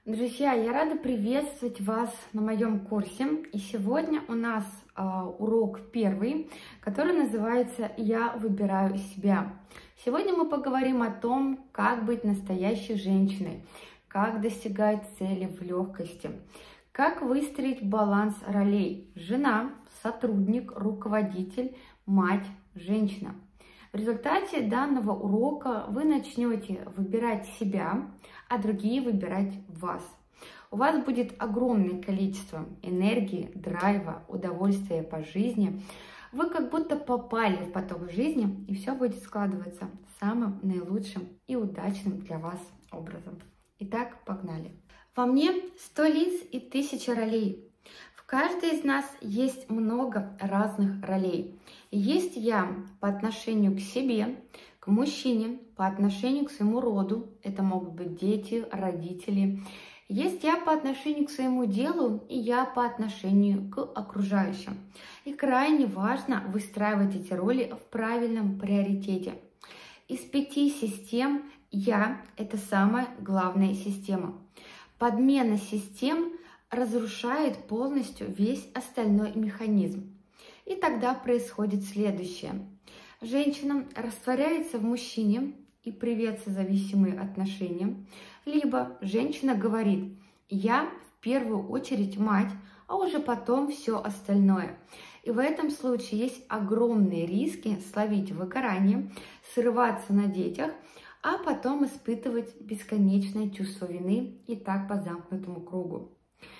Друзья, я рада приветствовать вас на моем курсе. И сегодня у нас урок первый, который называется «Я выбираю себя». Сегодня мы поговорим о том, как быть настоящей женщиной, как достигать цели в легкости, как выстроить баланс ролей: жена, сотрудник, руководитель, мать, женщина. В результате данного урока вы начнете выбирать себя, а другие выбирать вас. У вас будет огромное количество энергии, драйва, удовольствия по жизни. Вы как будто попали в поток жизни, и все будет складываться самым наилучшим и удачным для вас образом. Итак, погнали. Во мне 100 лиц и 1000 ролей. В каждой из нас есть много разных ролей. Есть я по отношению к себе, к мужчине, по отношению к своему роду. Это могут быть дети, родители. Есть я по отношению к своему делу и я по отношению к окружающим. И крайне важно выстраивать эти роли в правильном приоритете. Из 5 систем я – это самая главная система. Подмена систем разрушает полностью весь остальной механизм. И тогда происходит следующее. Женщина растворяется в мужчине, и привет, созависимые отношения. Либо женщина говорит: я в первую очередь мать, а уже потом все остальное. И в этом случае есть огромные риски словить выгорание, срываться на детях, а потом испытывать бесконечное чувство вины, и так по замкнутому кругу.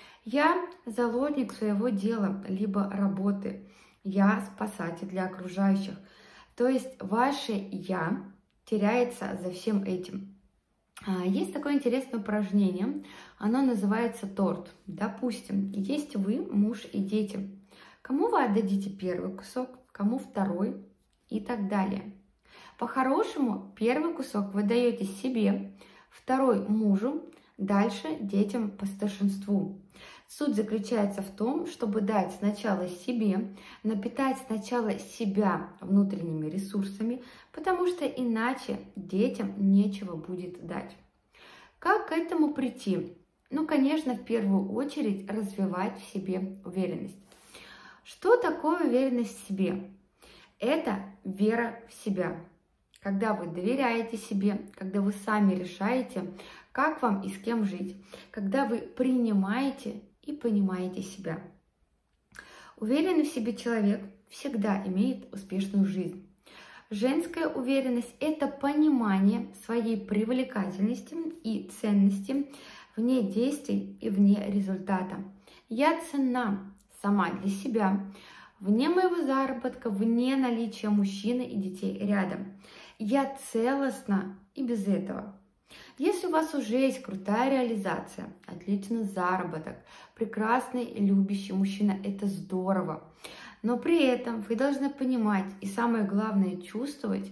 Я заложник своего дела, либо работы. Я спасатель для окружающих. То есть ваше «я» теряется за всем этим. Есть такое интересное упражнение, оно называется торт. Допустим, есть вы, муж и дети. Кому вы отдадите первый кусок, кому второй и так далее. По-хорошему, первый кусок вы даете себе, второй мужу, дальше детям по старшинству. Суть заключается в том, чтобы дать сначала себе, напитать сначала себя внутренними ресурсами, потому что иначе детям нечего будет дать. Как к этому прийти? Ну, конечно, в первую очередь развивать в себе уверенность. Что такое уверенность в себе? Это вера в себя. Когда вы доверяете себе, когда вы сами решаете, как вам и с кем жить, когда вы принимаете и понимаете себя. Уверенный в себе человек всегда имеет успешную жизнь. Женская уверенность – это понимание своей привлекательности и ценности вне действий и вне результата. Я ценна сама для себя, вне моего заработка, вне наличия мужчины и детей рядом. Я целостна и без этого. Если у вас уже есть крутая реализация, отличный заработок, прекрасный любящий мужчина, это здорово. Но при этом вы должны понимать и самое главное чувствовать,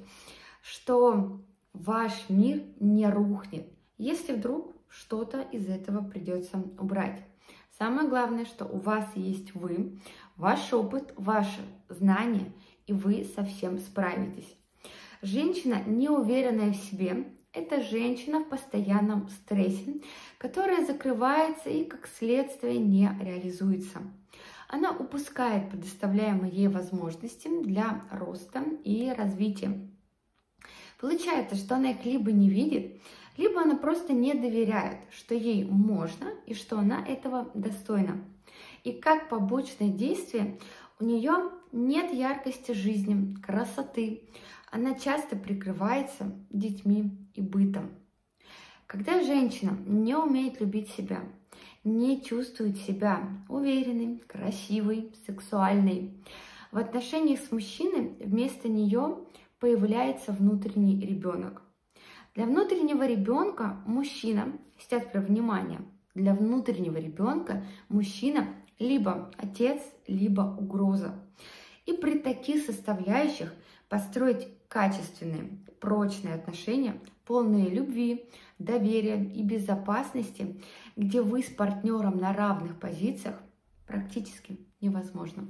что ваш мир не рухнет, если вдруг что-то из этого придется убрать. Самое главное, что у вас есть вы, ваш опыт, ваши знания, и вы со всем справитесь. Женщина, неуверенная в себе, это женщина в постоянном стрессе, которая закрывается и, как следствие, не реализуется. Она упускает предоставляемые ей возможности для роста и развития. Получается, что она их либо не видит, либо она просто не доверяет, что ей можно и что она этого достойна. И как побочное действие у нее нет яркости жизни, красоты. Она часто прикрывается детьми и бытом. Когда женщина не умеет любить себя, не чувствует себя уверенной, красивой, сексуальной, в отношениях с мужчиной вместо нее появляется внутренний ребенок. Для внутреннего ребенка мужчина, сейчас про внимание, для внутреннего ребенка мужчина либо отец, либо угроза. И при таких составляющих построить качественные, прочные отношения, полные любви, доверия и безопасности, где вы с партнером на равных позициях, практически невозможно.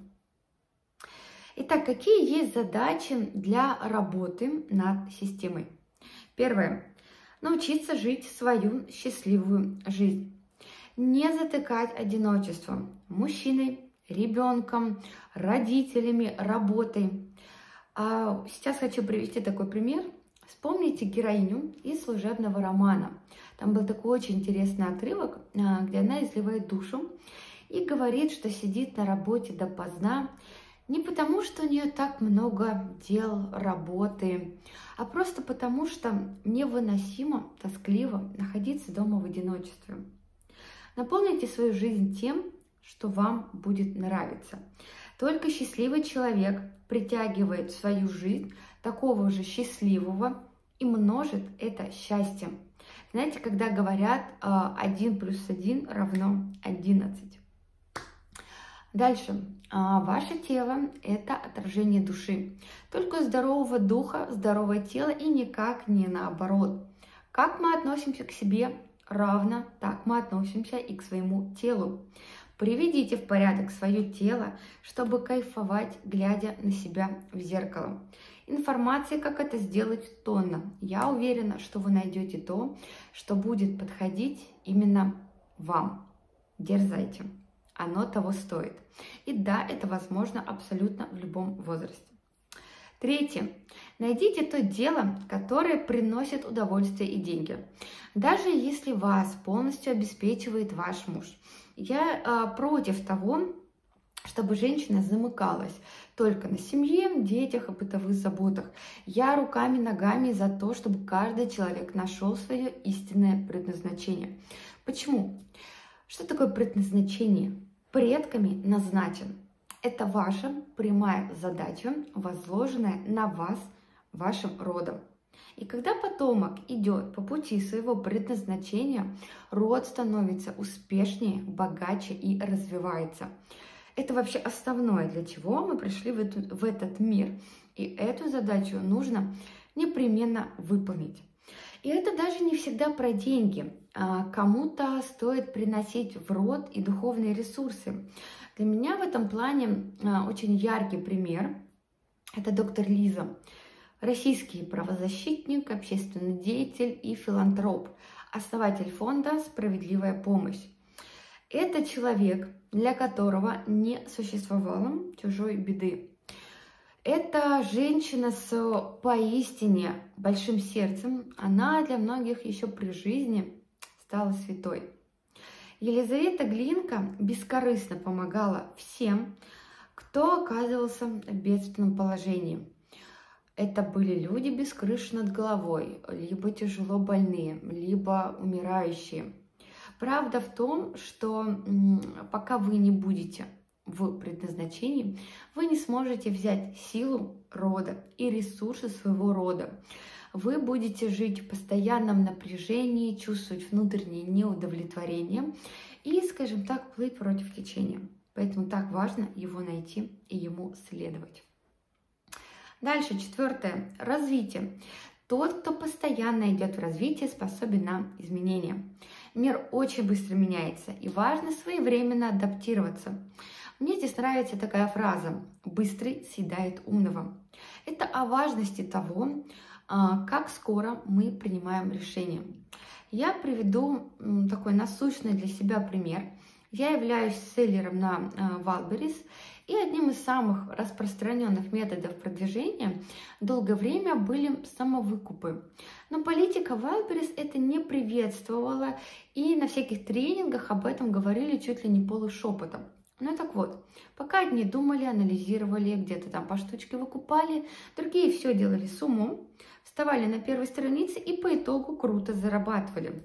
Итак, какие есть задачи для работы над системой? Первое. Научиться жить свою счастливую жизнь. Не затыкать одиночество мужчиной, ребенком, родителями, работой. Сейчас хочу привести такой пример. Вспомните героиню из служебного романа. Там был такой очень интересный отрывок, где она изливает душу и говорит, что сидит на работе допоздна не потому, что у нее так много дел, работы, а просто потому, что невыносимо, тоскливо находиться дома в одиночестве. Наполните свою жизнь тем, что вам будет нравиться. Только счастливый человек притягивает в свою жизнь такого же счастливого и множит это счастьем. Знаете, когда говорят 1 + 1 = 11. Дальше. Ваше тело – это отражение души. Только у здорового духа здоровое тело и никак не наоборот. Как мы относимся к себе, равно так мы относимся и к своему телу. Приведите в порядок свое тело, чтобы кайфовать, глядя на себя в зеркало. Информации, как это сделать, тонна. Я уверена, что вы найдете то, что будет подходить именно вам. Дерзайте. Оно того стоит. И да, это возможно абсолютно в любом возрасте. Третье. Найдите то дело, которое приносит удовольствие и деньги. Даже если вас полностью обеспечивает ваш муж. Я против того, чтобы женщина замыкалась только на семье, детях и бытовых заботах. Я руками, ногами за то, чтобы каждый человек нашел свое истинное предназначение. Почему? Что такое предназначение? Предками назначен. Это ваша прямая задача, возложенная на вас, вашим родом. И когда потомок идет по пути своего предназначения, род становится успешнее, богаче и развивается. Это вообще основное, для чего мы пришли в этот мир. И эту задачу нужно непременно выполнить. И это даже не всегда про деньги. Кому-то стоит приносить в род и духовные ресурсы. Для меня в этом плане очень яркий пример – это доктор Лиза. Российский правозащитник, общественный деятель и филантроп, основатель фонда «Справедливая помощь». Это человек, для которого не существовало чужой беды. Это женщина с поистине большим сердцем. Она для многих еще при жизни стала святой. Елизавета Глинка бескорыстно помогала всем, кто оказывался в бедственном положении. Это были люди без крыши над головой, либо тяжело больные, либо умирающие. Правда в том, что пока вы не будете в предназначении, вы не сможете взять силу рода и ресурсы своего рода. Вы будете жить в постоянном напряжении, чувствовать внутреннее неудовлетворение и, скажем так, плыть против течения. Поэтому так важно его найти и ему следовать. Дальше, 4. Развитие. Тот, кто постоянно идет в развитие, способен на изменения. Мир очень быстро меняется, и важно своевременно адаптироваться. Мне здесь нравится такая фраза «быстрый съедает умного». Это о важности того, как скоро мы принимаем решения. Я приведу такой насущный для себя пример. Я являюсь селлером на Wildberries, и одним из самых распространенных методов продвижения долгое время были самовыкупы. Но политика Wildberries это не приветствовала, и на всяких тренингах об этом говорили чуть ли не полушепотом. Ну так вот, пока одни думали, анализировали, где-то там по штучке выкупали, другие все делали с умом, вставали на первой странице и по итогу круто зарабатывали.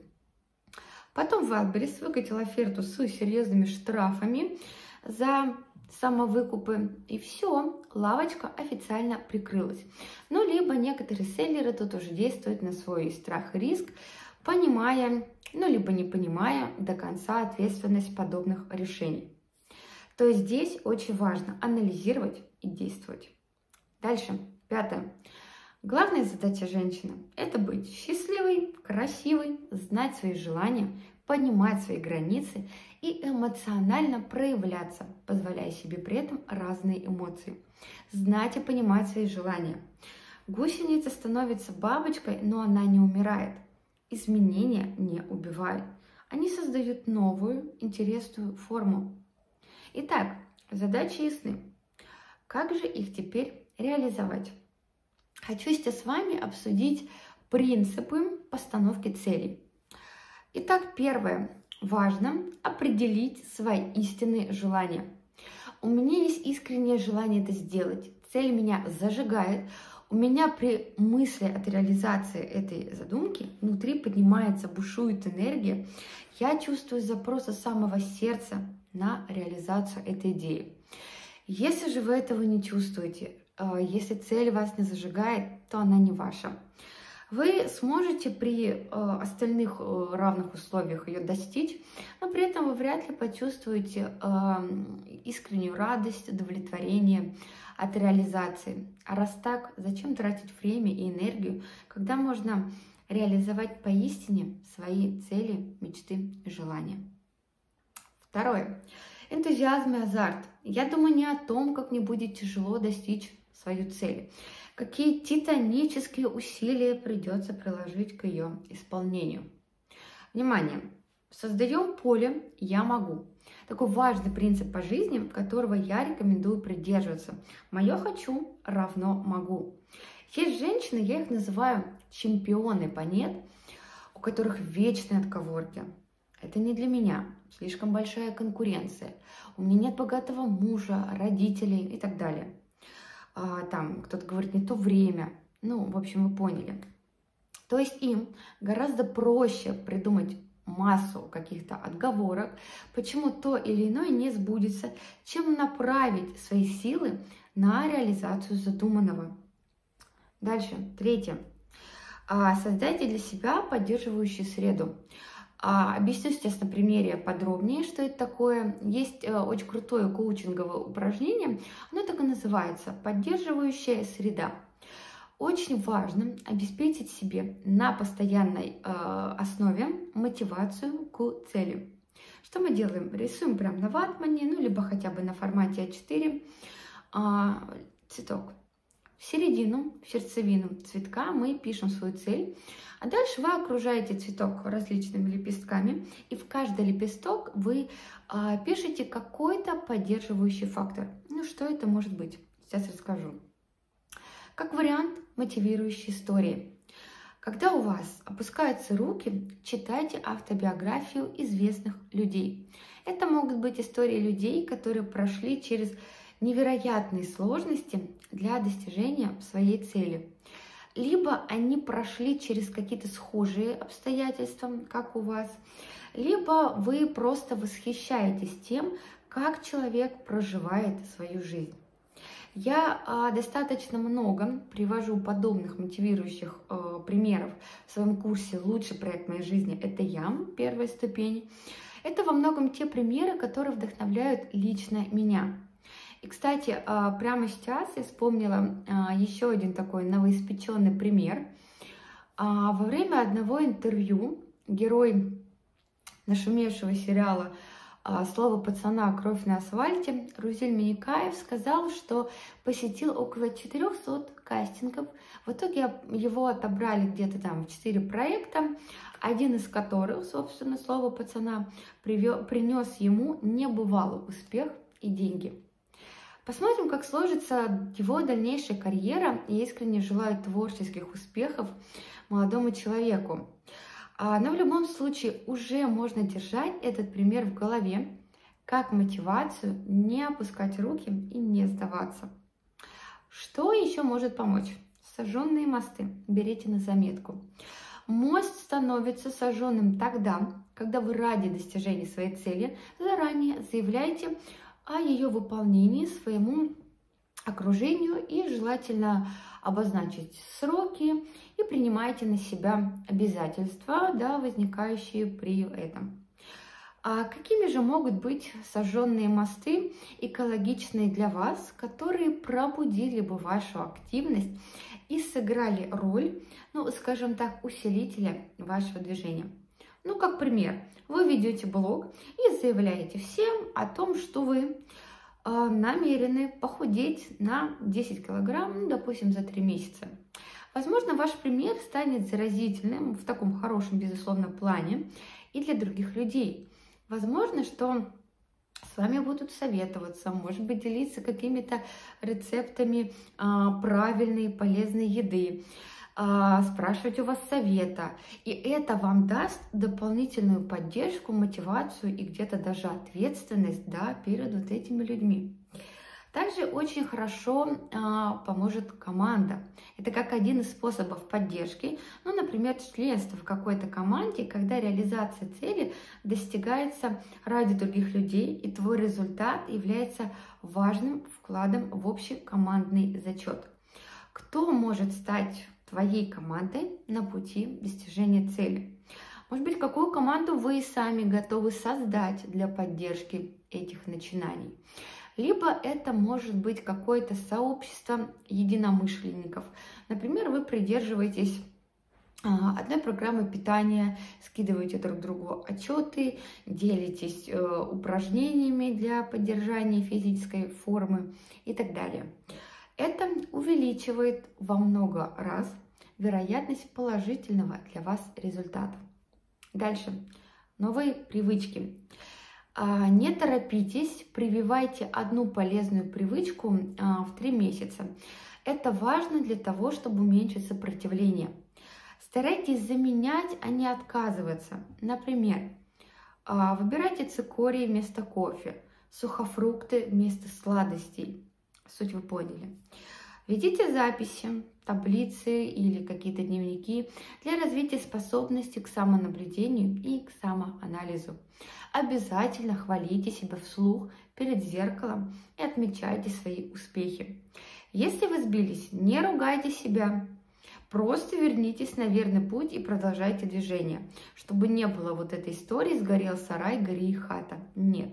Потом Wildberries выкатил оферту с серьезными штрафами за самовыкупы, и все, лавочка официально прикрылась. Ну, либо некоторые селлеры тут уже действуют на свой страх и риск, понимая, ну, либо не понимая до конца ответственность подобных решений. То есть здесь очень важно анализировать и действовать. Дальше, 5. Главная задача женщины – это быть счастливой, красивой, знать свои желания, понимать свои границы и эмоционально проявляться, позволяя себе при этом разные эмоции. Знать и понимать свои желания. Гусеница становится бабочкой, но она не умирает. Изменения не убивают. они создают новую, интересную форму. Итак, задачи ясны. Как же их теперь реализовать? Хочу сейчас с вами обсудить принципы постановки целей. Итак, первое. Важно определить свои истинные желания. У меня есть искреннее желание это сделать. Цель меня зажигает. У меня при мысли от реализации этой задумки внутри поднимается, бушует энергия. Я чувствую запрос от самого сердца на реализацию этой идеи. Если же вы этого не чувствуете, если цель вас не зажигает, то она не ваша. Вы сможете при остальных равных условиях ее достичь, но при этом вы вряд ли почувствуете искреннюю радость, удовлетворение от реализации. А раз так, зачем тратить время и энергию, когда можно реализовать поистине свои цели, мечты и желания? Второе. Энтузиазм и азарт. Я думаю не о том, как мне будет тяжело достичь свою цель, какие титанические усилия придется приложить к ее исполнению. Внимание! Создаем поле «Я могу». Такой важный принцип по жизни, которого я рекомендую придерживаться. Мое «хочу» равно «могу». Есть женщины, я их называю чемпионы по «нет», у которых вечные отговорки. Это не для меня, слишком большая конкуренция. У меня нет богатого мужа, родителей и так далее. Там кто-то говорит, не то время. Ну, в общем, вы поняли. То есть им гораздо проще придумать массу каких-то отговорок, почему то или иное не сбудется, чем направить свои силы на реализацию задуманного. Дальше, третье. Создайте для себя поддерживающую среду. Объясню сейчас на примере подробнее, что это такое. Есть очень крутое коучинговое упражнение, оно так и называется «Поддерживающая среда». Очень важно обеспечить себе на постоянной основе мотивацию к цели. Что мы делаем? Рисуем прямо на ватмане, ну либо хотя бы на формате А4 цветок. В середину, в сердцевину цветка мы пишем свою цель, а дальше вы окружаете цветок различными лепестками, и в каждый лепесток вы пишете какой-то поддерживающий фактор. Ну, что это может быть? Сейчас расскажу. Как вариант, мотивирующей истории. Когда у вас опускаются руки, читайте автобиографию известных людей. Это могут быть истории людей, которые прошли через невероятные сложности для достижения своей цели. Либо они прошли через какие-то схожие обстоятельства, как у вас, либо вы просто восхищаетесь тем, как человек проживает свою жизнь. Я достаточно много привожу подобных мотивирующих примеров в своем курсе «Лучший проект моей жизни» — это я, первая ступень. Это во многом те примеры, которые вдохновляют лично меня. И, кстати, прямо сейчас я вспомнила еще один такой новоиспеченный пример. Во время одного интервью герой нашумевшего сериала «Слово пацана. Кровь на асфальте» Рузель Миникаев сказал, что посетил около 400 кастингов. В итоге его отобрали где-то там в 4 проекта, один из которых, собственно, «Слово пацана» принес ему небывалый успех и деньги. Посмотрим, как сложится его дальнейшая карьера. Я искренне желаю творческих успехов молодому человеку. Но в любом случае уже можно держать этот пример в голове, как мотивацию не опускать руки и не сдаваться. Что еще может помочь? Сожженные мосты. Берите на заметку. Мост становится сожженным тогда, когда вы ради достижения своей цели заранее заявляете о ее выполнении своему окружению и желательно обозначить сроки и принимайте на себя обязательства, возникающие при этом. А какими же могут быть сожженные мосты, экологичные для вас, которые пробудили бы вашу активность и сыграли роль, скажем так, усилителя вашего движения? Как пример, вы ведете блог и заявляете всем о том, что вы намерены похудеть на 10 килограмм, допустим, за 3 месяца. Возможно, ваш пример станет заразительным в таком хорошем, безусловно, плане, и для других людей. Возможно, что с вами будут советоваться, может быть, делиться какими-то рецептами правильной, полезной еды, спрашивать у вас совета. И это вам даст дополнительную поддержку, мотивацию и где-то даже ответственность, да, перед вот этими людьми. Также очень хорошо поможет команда. Это как один из способов поддержки. Ну, например, членство в какой-то команде, когда реализация цели достигается ради других людей, и твой результат является важным вкладом в общий командный зачет. Кто может стать твоей командой на пути достижения цели? Может быть, какую команду вы сами готовы создать для поддержки этих начинаний? Либо это может быть какое-то сообщество единомышленников. Например, вы придерживаетесь одной программы питания, скидываете друг другу отчеты, делитесь упражнениями для поддержания физической формы и так далее. Это увеличивает во много раз вероятность положительного для вас результата. Дальше. Новые привычки. Не торопитесь, прививайте одну полезную привычку в 3 месяца. Это важно для того, чтобы уменьшить сопротивление. Старайтесь заменять, а не отказываться. Например, выбирайте цикорий вместо кофе, сухофрукты вместо сладостей. Суть вы поняли. Ведите записи, таблицы или какие-то дневники для развития способности к самонаблюдению и к самоанализу. Обязательно хвалите себя вслух перед зеркалом и отмечайте свои успехи. Если вы сбились, не ругайте себя. Просто вернитесь на верный путь и продолжайте движение, чтобы не было вот этой истории «сгорел сарай, гори и хата». Нет.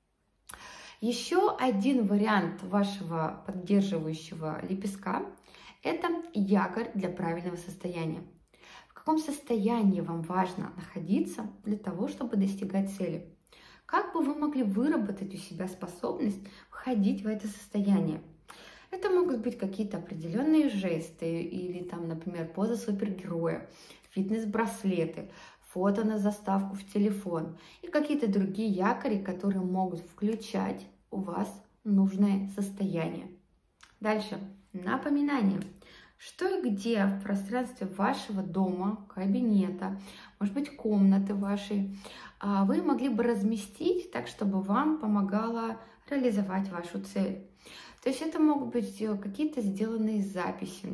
Еще один вариант вашего поддерживающего лепестка – это якорь для правильного состояния. В каком состоянии вам важно находиться для того, чтобы достигать цели? Как бы вы могли выработать у себя способность входить в это состояние? Это могут быть какие-то определенные жесты или, там, например, поза супергероя, фитнес-браслеты, фото на заставку в телефон и какие-то другие якори, которые могут включать у вас нужное состояние. Дальше. Напоминание. Что и где в пространстве вашего дома, кабинета, может быть, комнаты вашей, вы могли бы разместить так, чтобы вам помогало реализовать вашу цель. То есть это могут быть какие-то сделанные записи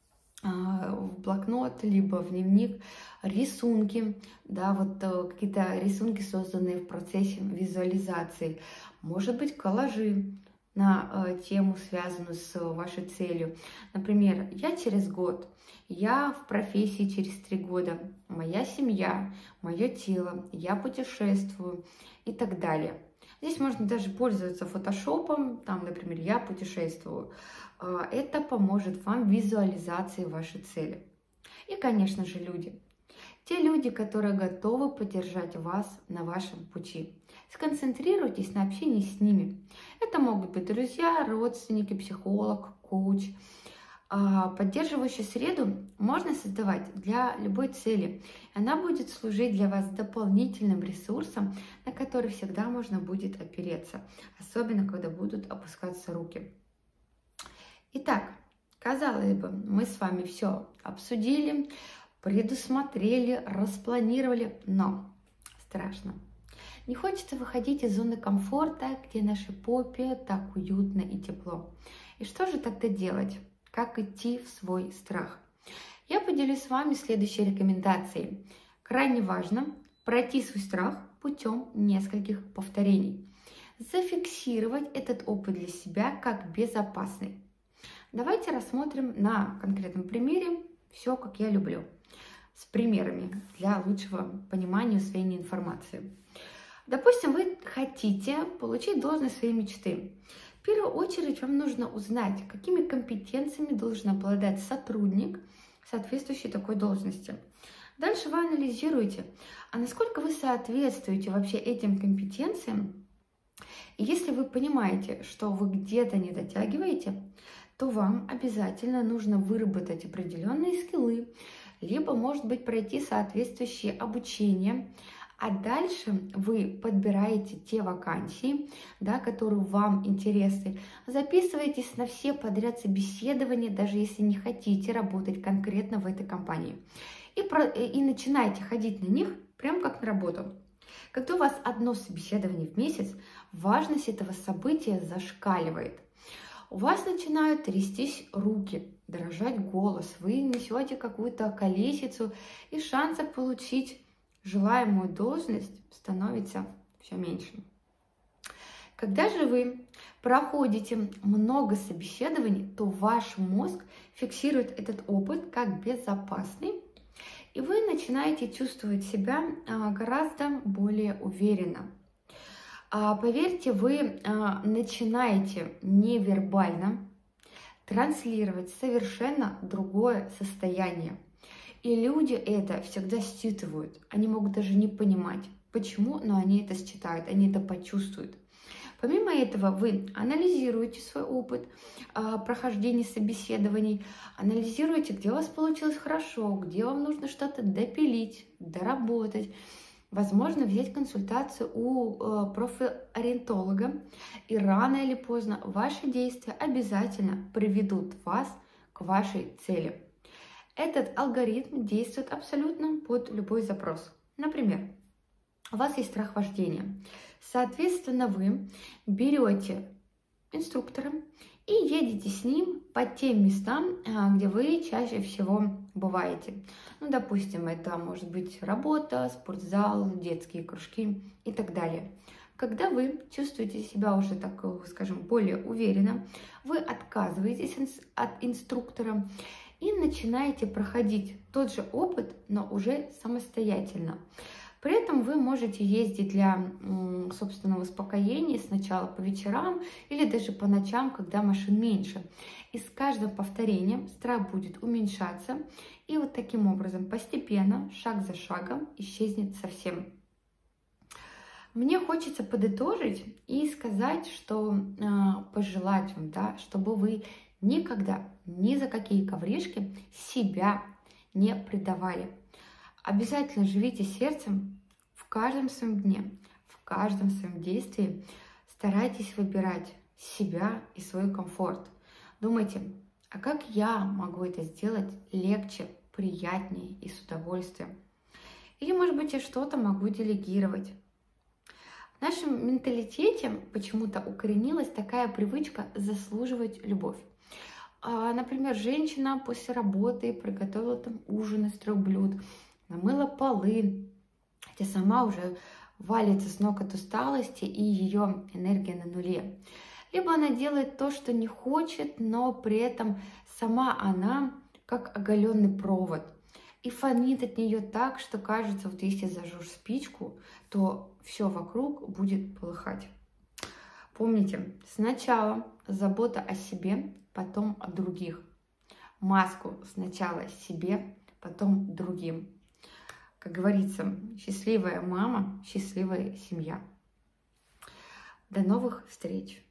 в блокнот, либо в дневник, рисунки, да, вот какие-то рисунки, созданные в процессе визуализации, может быть, коллажи на тему, связанную с вашей целью. Например, я через год, я в профессии через 3 года, моя семья, мое тело, я путешествую и так далее. Здесь можно даже пользоваться фотошопом, там, например, я путешествую. Это поможет вам в визуализации вашей цели. И, конечно же, люди. Те люди, которые готовы поддержать вас на вашем пути. Сконцентрируйтесь на общении с ними. Это могут быть друзья, родственники, психолог, коуч. Поддерживающую среду можно создавать для любой цели. Она будет служить для вас дополнительным ресурсом, на который всегда можно будет опереться, особенно когда будут опускаться руки. Итак, казалось бы, мы с вами все обсудили, предусмотрели, распланировали, но страшно. Не хочется выходить из зоны комфорта, где нашей попе так уютно и тепло. И что же тогда делать? Как идти в свой страх? Я поделюсь с вами следующей рекомендацией. Крайне важно пройти свой страх путем нескольких повторений. Зафиксировать этот опыт для себя как безопасный. Давайте рассмотрим на конкретном примере все, как я люблю. С примерами для лучшего понимания и усвоения информации. Допустим, вы хотите получить должность своей мечты. В первую очередь вам нужно узнать, какими компетенциями должен обладать сотрудник, соответствующий такой должности. Дальше вы анализируете, а насколько вы соответствуете вообще этим компетенциям. И если вы понимаете, что вы где-то не дотягиваете, то вам обязательно нужно выработать определенные скиллы, либо, может быть, пройти соответствующее обучение, А дальше вы подбираете те вакансии, да, которые вам интересны, записываетесь на все подряд собеседования, даже если не хотите работать конкретно в этой компании. И начинаете ходить на них прям как на работу. Когда у вас одно собеседование в месяц, важность этого события зашкаливает. У вас начинают трястись руки, дрожать голос, вы несете какую-то колесицу, и шансов получить желаемую должность становится все меньше. Когда же вы проходите много собеседований, то ваш мозг фиксирует этот опыт как безопасный, и вы начинаете чувствовать себя гораздо более уверенно. Поверьте, вы начинаете невербально транслировать совершенно другое состояние. И люди это всегда считывают. Они могут даже не понимать, почему, но они это считают, они это почувствуют. Помимо этого, вы анализируете свой опыт прохождения собеседований, анализируете, где у вас получилось хорошо, где вам нужно что-то допилить, доработать. Возможно, взять консультацию у профориентолога, и рано или поздно ваши действия обязательно приведут вас к вашей цели. Этот алгоритм действует абсолютно под любой запрос. Например, у вас есть страх вождения. Соответственно, вы берете инструктора и едете с ним по тем местам, где вы чаще всего бываете. Ну, допустим, это может быть работа, спортзал, детские кружки и так далее. Когда вы чувствуете себя уже, так скажем, более уверенно, вы отказываетесь от инструктора и начинаете проходить тот же опыт, но уже самостоятельно. При этом вы можете ездить для собственного успокоения сначала по вечерам или даже по ночам, когда машин меньше. И с каждым повторением страх будет уменьшаться, и вот таким образом постепенно, шаг за шагом, исчезнет совсем. Мне хочется подытожить и сказать, что пожелать вам, да, чтобы вы никогда, ни за какие ковришки себя не предавали. Обязательно живите сердцем в каждом своем дне, в каждом своем действии. Старайтесь выбирать себя и свой комфорт. Думайте, а как я могу это сделать легче, приятнее и с удовольствием? Или, может быть, я что-то могу делегировать? В нашем менталитете почему-то укоренилась такая привычка заслуживать любовь. Например, женщина после работы приготовила там ужин из 3 блюд, намыла полы, хотя сама уже валится с ног от усталости, и ее энергия на нуле. Либо она делает то, что не хочет, но при этом сама она как оголенный провод. И фонит от нее так, что кажется, вот если зажжешь спичку, то все вокруг будет полыхать. Помните, сначала забота о себе, потом о других. Маску сначала себе, потом другим. Как говорится, счастливая мама, счастливая семья. До новых встреч!